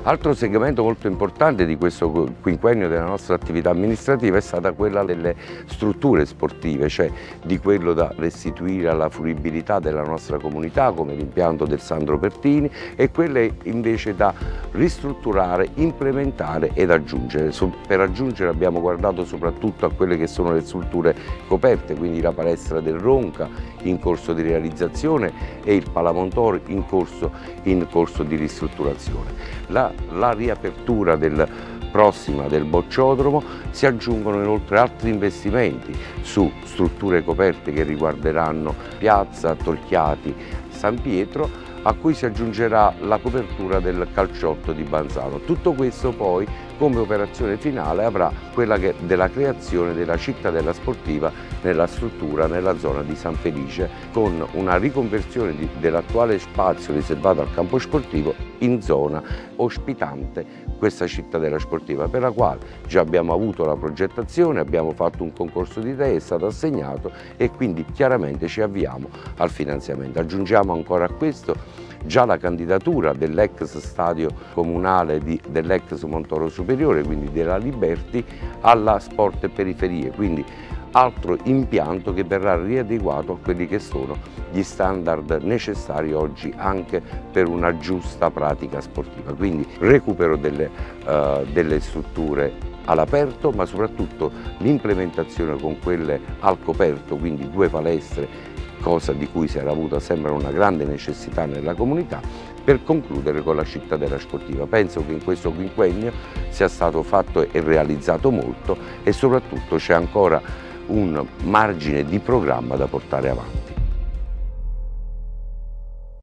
Altro segmento molto importante di questo quinquennio della nostra attività amministrativa è stata quella delle strutture sportive, cioè di quello da restituire alla fruibilità della nostra comunità come l'impianto del Sandro Pertini e quelle invece da ristrutturare, implementare ed aggiungere. Per aggiungere abbiamo guardato soprattutto a quelle che sono le strutture coperte, quindi la palestra del Ronca in corso di realizzazione e il Palamontor in corso di ristrutturazione. La riapertura prossima del bocciodromo si aggiungono inoltre altri investimenti su strutture coperte che riguarderanno Piazza, Tolchiati, San Pietro, a cui si aggiungerà la copertura del calciotto di Banzano. Tutto questo poi come operazione finale avrà quella della creazione della cittadella sportiva nella struttura, nella zona di San Felice, con una riconversione dell'attuale spazio riservato al campo sportivo in zona ospitante questa cittadella sportiva, per la quale già abbiamo avuto la progettazione, abbiamo fatto un concorso di idee, è stato assegnato e quindi chiaramente ci avviamo al finanziamento. Aggiungiamo ancora a questo già la candidatura dell'ex stadio comunale dell'ex Montoro Superiore, quindi della Liberty, alla Sport e Periferie, quindi altro impianto che verrà riadeguato a quelli che sono gli standard necessari oggi anche per una giusta pratica sportiva, quindi recupero delle strutture all'aperto, ma soprattutto l'implementazione con quelle al coperto, quindi 2 palestre, cosa di cui si era avuta sempre una grande necessità nella comunità, per concludere con la cittadella sportiva. Penso che in questo quinquennio sia stato fatto e realizzato molto e soprattutto c'è ancora un margine di programma da portare avanti.